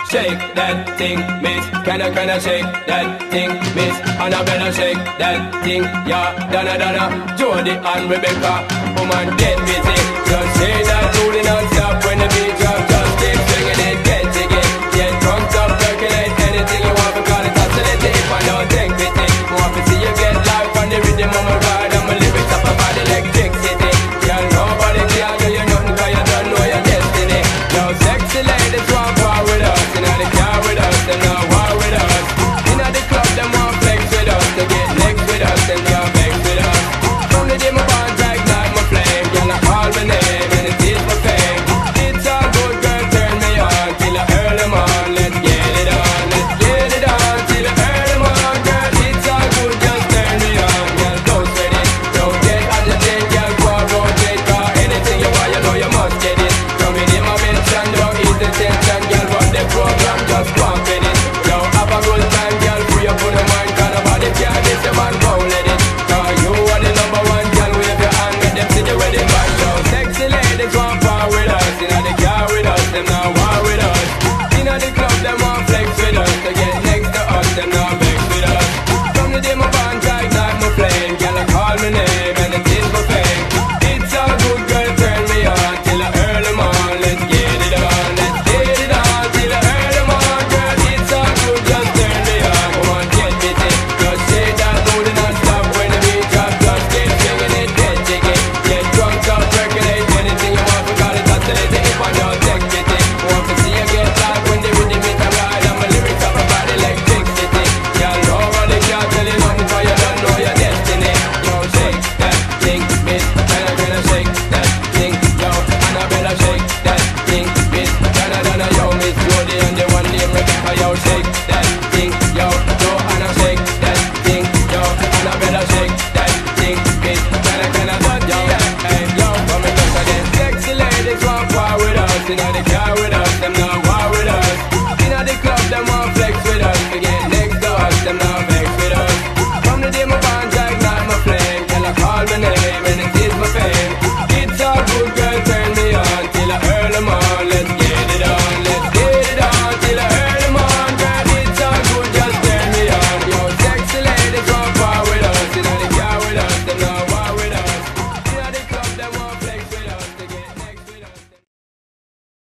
Shake that thing, miss. Can I shake that thing, miss? And I better shake that thing, yeah. Donna, Jody and Rebecca, woman get busy. Just say that booty non-stop when the beat drops.